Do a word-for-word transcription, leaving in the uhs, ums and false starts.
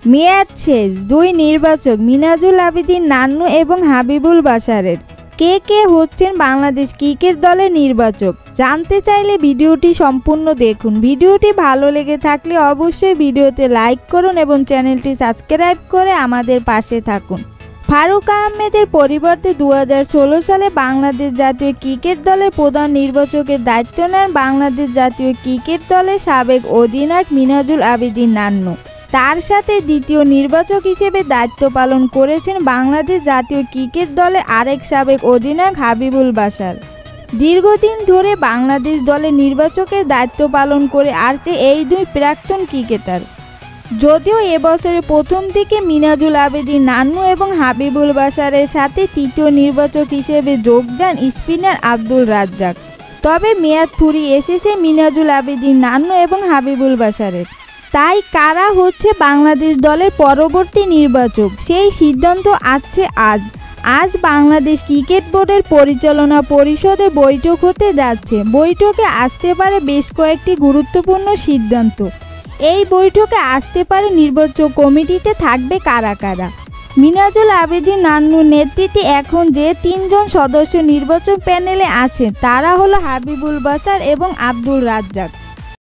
মেয়াদ শেষ দুই নির্বাচক মিনাজুল আবেদীন নান্নু এবং হাবিবুল বাশারের। কে কে হচ্ছেন বাংলাদেশ ক্রিকেট দলের নির্বাচক জানতে চাইলে ভিডিওটি সম্পূর্ণ দেখুন। ভিডিওটি ভালো লেগে থাকলে অবশ্যই ভিডিওতে লাইক করুন এবং চ্যানেলটি সাবস্ক্রাইব করে আমাদের পাশে থাকুন। ফারুক আহমেদের পরিবর্তে দু হাজার ষোলো সালে বাংলাদেশ জাতীয় ক্রিকেট দলের প্রধান নির্বাচকের দায়িত্ব নেন বাংলাদেশ জাতীয় ক্রিকেট দলের সাবেক অধিনায়ক মিনাজুল আবেদীন নান্নু। তার সাথে দ্বিতীয় নির্বাচক হিসেবে দায়িত্ব পালন করেছেন বাংলাদেশ জাতীয় ক্রিকেট দলের আরেক সাবেক অধিনায়ক হাবিবুল বাশার। দীর্ঘদিন ধরে বাংলাদেশ দলের নির্বাচকের দায়িত্ব পালন করে আসছে এই দুই প্রাক্তন ক্রিকেটার। যদিও এবছরের প্রথম দিকে মিনাজুল আবেদীন নান্নু এবং হাবিবুল বাশারের সাথে তৃতীয় নির্বাচক হিসেবে যোগ দেন স্পিনার আব্দুল রাজ্জাক, তবে মেয়াদ ফুরিয়ে এসেছে মিনাজুল আবেদীন নান্নু এবং হাবিবুল বাশারের। তাই কারা হচ্ছে বাংলাদেশ দলের পরবর্তী নির্বাচক সেই সিদ্ধান্ত আসছে আজ। আজ বাংলাদেশ ক্রিকেট বোর্ডের পরিচালনা পরিষদে বৈঠক হতে যাচ্ছে। বৈঠকে আসতে পারে বেশ কয়েকটি গুরুত্বপূর্ণ সিদ্ধান্ত। এই বৈঠকে আসতে পারে নির্বাচক কমিটিতে থাকবে কারা কারা। মিনাজুল আবেদীন নান্নুর নেতৃত্বে এখন যে তিনজন সদস্য নির্বাচক প্যানেলে আছে তারা হলো হাবিবুল বাশার এবং আব্দুল রাজ্জাক।